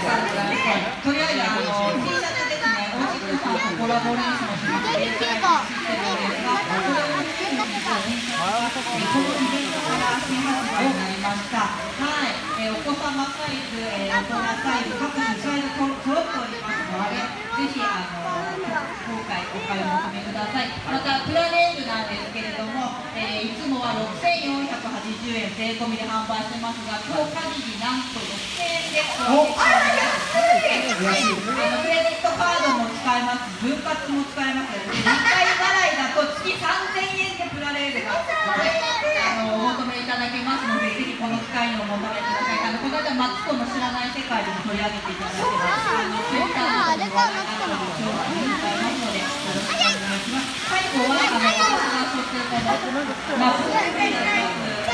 とりあえずTシャツですね、オージックさんとコラボレーションしまして、これをこのイベントから新発売になりました。はい、お子様サイズ、大人サイズ、各種サイズ揃っておりますので、ぜひ今回お買い求めください。またプラレールなんですけれども、いつもは6480円税込みで販売してますが、今日限りなんと6000円でお届けしております。クレジットカードも使えます、分割も使えます。2回払いだと月3000円でプラレールがお求めいただけますので、ぜひこの機会にお求めください。この間マツコの知らない世界でも取り上げていただけます。ツイッターでも話題になったので紹介に使いますので、よろしくお願いします。最後はマスク